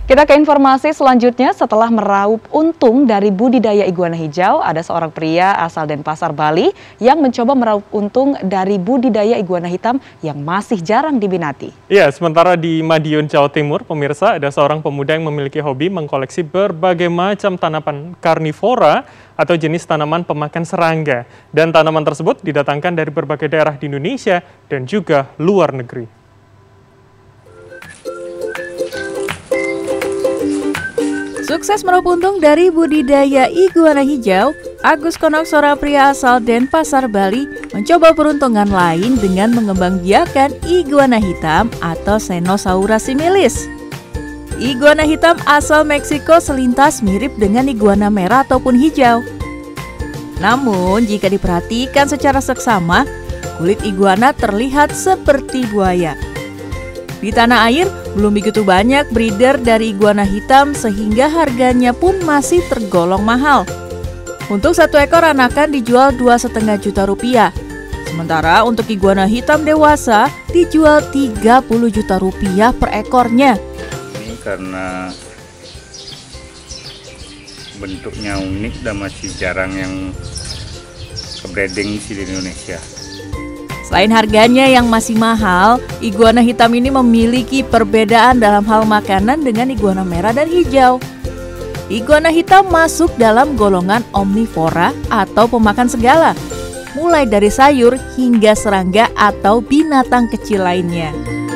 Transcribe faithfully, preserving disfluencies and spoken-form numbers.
Kita ke informasi selanjutnya. Setelah meraup untung dari budidaya iguana hijau, ada seorang pria asal Denpasar, Bali yang mencoba meraup untung dari budidaya iguana hitam yang masih jarang diminati. Ya, sementara di Madiun, Jawa Timur, pemirsa, ada seorang pemuda yang memiliki hobi mengkoleksi berbagai macam tanaman karnivora atau jenis tanaman pemakan serangga. Dan tanaman tersebut didatangkan dari berbagai daerah di Indonesia dan juga luar negeri. Sukses meraup untung dari budidaya iguana hijau, Agus Konok, seorang pria asal Denpasar, Bali, mencoba peruntungan lain dengan mengembangbiakan iguana hitam atau Senosaurus similis. Iguana hitam asal Meksiko selintas mirip dengan iguana merah ataupun hijau. Namun, jika diperhatikan secara seksama, kulit iguana terlihat seperti buaya. Di tanah air, belum begitu banyak breeder dari iguana hitam sehingga harganya pun masih tergolong mahal. Untuk satu ekor anakan dijual dua setengah juta rupiah. Sementara untuk iguana hitam dewasa dijual tiga puluh juta rupiah per ekornya. Ini karena bentuknya unik dan masih jarang yang breeding di Indonesia. Selain harganya yang masih mahal, iguana hitam ini memiliki perbedaan dalam hal makanan dengan iguana merah dan hijau. Iguana hitam masuk dalam golongan omnivora atau pemakan segala, mulai dari sayur hingga serangga atau binatang kecil lainnya.